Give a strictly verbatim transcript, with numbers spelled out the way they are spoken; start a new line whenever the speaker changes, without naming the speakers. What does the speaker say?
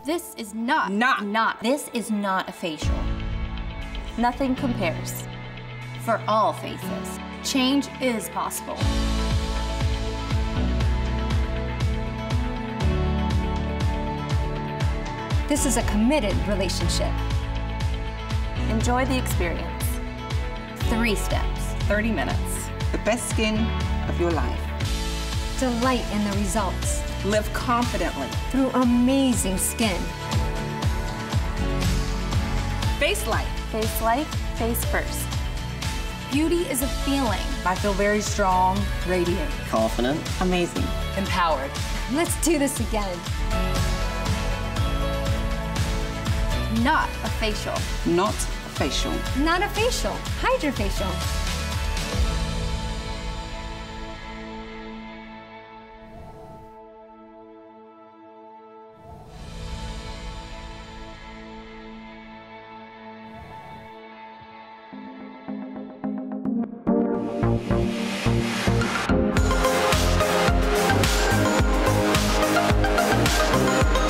This is not.
Not.
Not.
This is not a facial. Nothing compares.
For all faces, change is possible.
This is a committed relationship. Enjoy the experience.
Three steps.
thirty minutes. The best skin of your life.
Delight in the results.
Live confidently.
Through amazing skin.
Face light.
Face light, face first.
Beauty is a feeling.
I feel very strong, radiant,
confident,
amazing, empowered.
Let's do this again.
Not a facial.
Not a facial.
Not a facial. Hydrafacial.
We'll be right back.